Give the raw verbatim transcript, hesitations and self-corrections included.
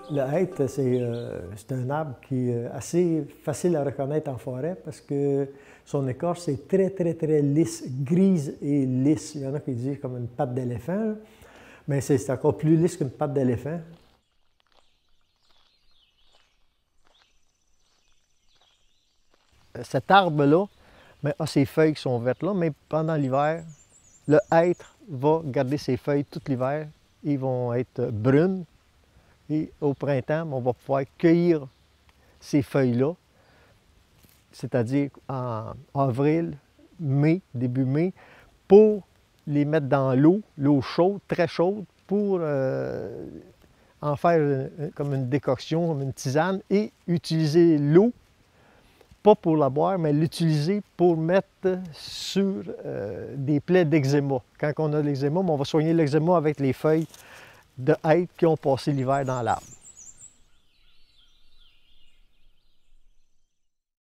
Le hêtre, c'est euh, un arbre qui est assez facile à reconnaître en forêt parce que son écorce est très, très, très lisse, grise et lisse. Il y en a qui disent comme une patte d'éléphant, mais c'est encore plus lisse qu'une patte d'éléphant. Cet arbre-là a ses feuilles qui sont vertes là, mais pendant l'hiver, le hêtre va garder ses feuilles tout l'hiver. Ils vont être brunes. Et au printemps, on va pouvoir cueillir ces feuilles-là, c'est-à-dire en avril, mai, début mai, pour les mettre dans l'eau, l'eau chaude, très chaude, pour euh, en faire euh, comme une décoction, comme une tisane, et utiliser l'eau, pas pour la boire, mais l'utiliser pour mettre sur euh, des plaies d'eczéma. Quand on a l'eczéma, on va soigner l'eczéma avec les feuilles de hêtre qui ont passé l'hiver dans l'arbre.